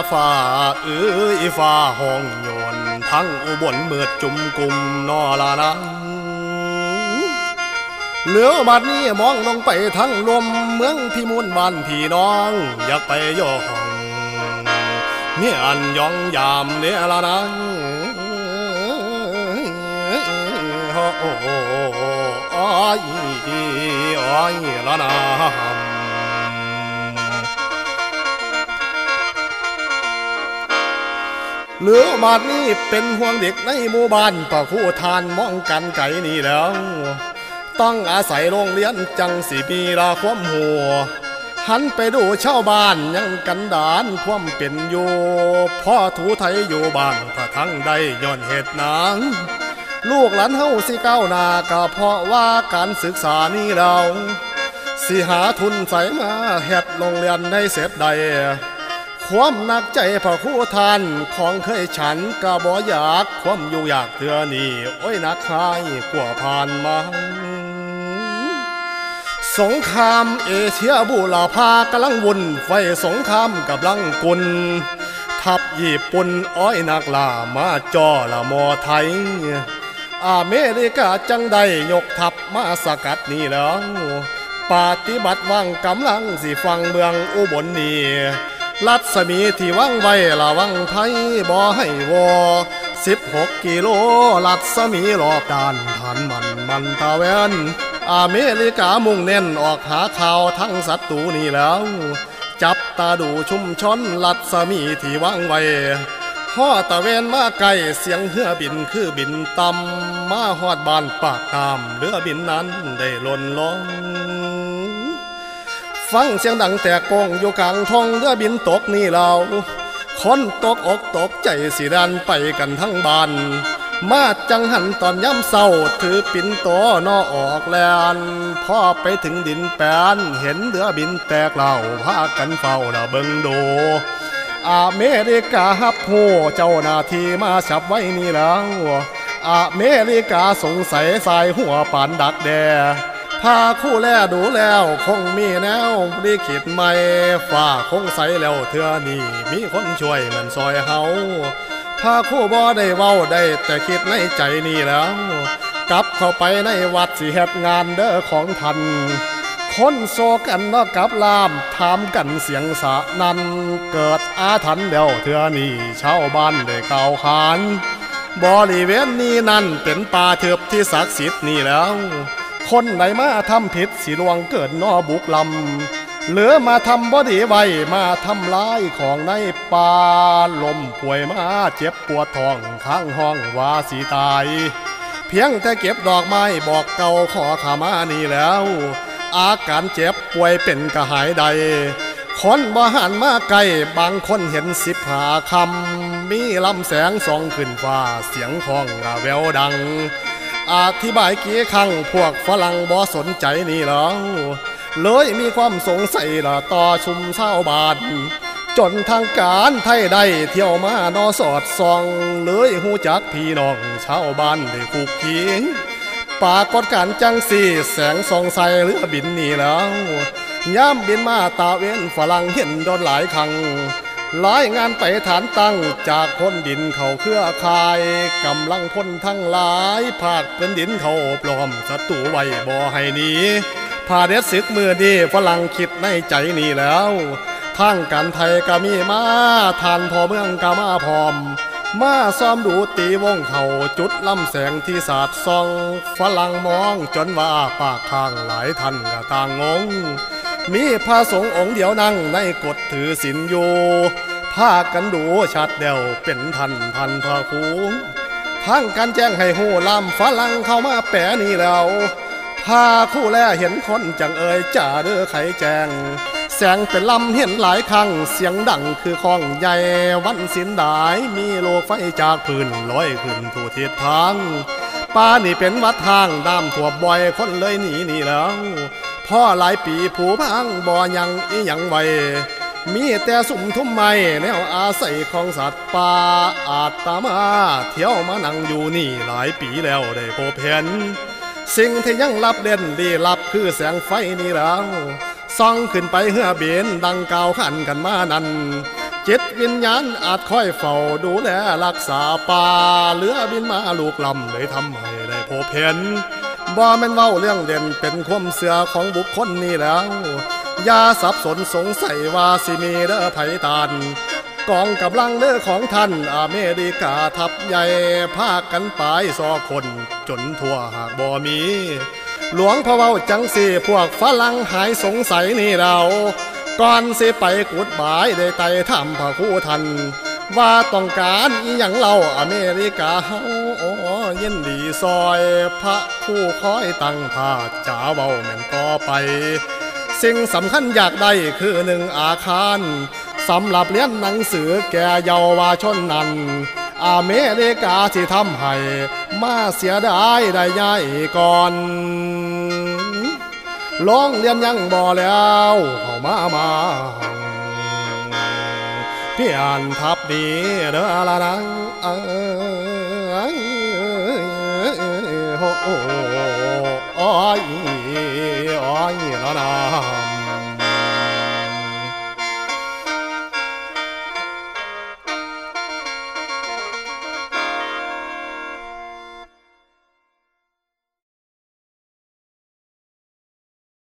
ฟ้าฟ้าห้องโยนทั้งอุบลเมือดจุ่มกลุ่มนอลานังเหลือบัดนี้มองลงไปทั้งลมเมืองพิมูลบ้านพี่น้องอยากไปย่อห้องเมียอันยองยามเนี่ยละนังโอ้ยละนะเหลือมาดนี้เป็นห่วงเด็กในหมู่บ้านป่าคู่ทานมองกันไก่นี่แล้วต้องอาศัยโรงเรียนจังสีปีลาความหัวหันไปดูชาวบ้านยังกันดานความเป็นอยู่พ่อถูไทยอยู่บ้านพระทั้งได้ย้อนเหตุนางลูกหลานเฮาสิก้าวหน้าก็เพราะว่าการศึกษานี่เราสิหาทุนใส่มาเฮ็ดโรงเรียนได้เสร็จใดความหนักใจพระครูทานของเคยฉันกะบ่อยากความอยู่อยากเถื่อนี่โอ้ยนักคายกว่าผ่านมาสงครามเอเชียบูรพากำลังวุ่นไฟสงครามกำลังกุนทัพญี่ปุ่นอ้อยนักล่ามาจ่อละมอไทยอเมริกาจังได้ยกทัพมาสกัดนี่แล้วปฏิบัติวังกำลังสิฟังเมืองอุบลนี่รัศมีที่วังไว้ละวังไทยบ่ให้วอ16 กิโลรัศมีรอบด้านฐานมันตะเวนอเมริกามุ่งเน้นออกหาข่าวทั้งศัตรูนี่แล้วจับตาดูชุมชนรัศมีที่วังไว้ฮอดตะเวนมาไกลเสียงเรือบินคือบินต่ำมาฮอดบ้านปากน้ำเรือบินนั้นได้หล่นลงฟังเสียงดังแตกโกงอยู่กลางท้องเรือบินตกนี่เราคนตกอกตกใจสิดันไปกันทั้งบ้านมาจังหันตอนย่ำเศร้าถือปิ่นโตนอออกแลนพ่อไปถึงดินแปนเห็นเรือบินแตกเหล่าพากันเฝ้าละเบิงดูอเมริกาฮับโหเจ้าหน้าที่มาฉับไว้นี่แล้วอเมริกาสงสัยสายหัวปานดักแดพาคู่แลดูแล้วคงมีแนวลิขิตใหม่ฝ่าคงใสแล้วเถื่อนี่มีคนช่วยมันซอยเฮาพาคู่บ่ได้เว้าได้แต่คิดในใจนี่แล้วกลับเข้าไปในวัดสิเฮ็ดงานเด้อของท่านคนโซกันเนาะกับลามถามกันเสียงสะนันเกิดอาถรรพ์เดียวเถื่อนี่ชาวบ้านได้กล่าวขานบริเวณนี้นั่นเป็นป่าเถือบที่ศักดิ์สิทธิ์นี่แล้วคนไหนมาทำผิดสิลวงเกิดนอบุกลำเหลือมาทำบ่ดีไว้มาทำลายของในป่าลมป่วยมาเจ็บปวดท้องข้างห้องว่าสิตายเพียงแต่เก็บดอกไม้บอกเก่าขอขมานี่แล้วอาการเจ็บป่วยเป็นกระหายใดคนบ่หันมาไกลบางคนเห็น15 คำมีลำแสงส่องขึ้นฟ้าเสียงของแววดังอธิบายกี่ครั้งพวกฝรั่งบ่สนใจนี่แล้วเลยมีความสงสัยละต่อชุมชาวบ้านจนทางการไทยได้เที่ยวมานอสอดส่องเลยหูจักพี่น้องชาวบ้านได้คุกคีปรากฏการจังสี่แสงส่องใสเรือบินนี่แล้วย่ำบินมาตาเว้นฝรั่งเห็นโดนหลายครั้งรายงานไปฐานตั้งจากพ้นดินเขาเครือข่ายกำลังพ้นทั้งหลายภาคเป็นดินเขาปลอมศัตรูไว้บ่ให้หนีพาเด็ดศึกมือดีฝรั่งคิดในใจนี่แล้วทางการไทยก็มีมาทานพอเมืองก็มาพร้อมมาซ้อมดูตีวงเขาจุดลำแสงที่สาดส่องฝรั่งมองจนว่าปากข้างหลายท่านก็ต่างงงมีพระสงฆ์องค์เดียวนั่งในกฎถือศีลอยู่พากันดูชัดเดียวเป็นท่านพระครูทางการแจ้งให้หูลำฝรั่งเข้ามาแปะนี่แล้วพาคู่แลเห็นคนจังเอ่ยจ่าเด้อไขแจงแสงเป็นลำเห็นหลายครั้งเสียงดังคือข้องใหญ่วันสินดายมีโลกไฟจากพื้นลอยขึ้นทั่วทิศทางป่านี่เป็นวัดทางน้ำท่วมบ่อยคนเลยหนีนี่แล้วพ่อหลายปีผูพังบ่ยังอีหยังไว้มีแต่สุ่มทุ่มไม้แนวอาศัยของสัตว์ป่าอาตมาเที่ยวมานั่งอยู่นี่หลายปีแล้วได้พบเห็นสิ่งที่ยังลับเด่นดีลับคือแสงไฟนี่แล้วส่องขึ้นไปเหือเบนดังกาวขันกันมานั้นจิตวิญญาณอาจคอยเฝ้าดูแลรักษาป่าเรือบินมาลูกลำเลยทำให้ได้พบเห็นบ่แม่นเว้าเรื่องเด่นเป็นความเสื่อของบุคคลนี่แล้วอย่าสับสนสงสัยว่าสิมีเด้อไผตานกองกำลังเด้อของท่านอเมริกาทัพใหญ่พากันไปซอคนจนทั่วหากบ่มี หลวงพ่อเว้าจังสิพวกฝรั่งหายสงสัยนี่เราก่อนสิไปกุดบายได้ไต่ถามพระครูท่านว่าต้องการอีหยังเราอเมริกาเฮายินดีซอยพระผู้คอยตั้งท่าจะเว้าแม่นต่อไปสิ่งสำคัญอยากได้คือหนึ่งอาคารสำหรับเรียนหนังสือแก่เยาวชนนั้นอเมริกาสิทำให้มาเสียดายได้ย่ายก่อนลองเรียนยังบ่แล้วเข้ามาพี่อ่านทับดีเด้อละนังโอ้ยละนะ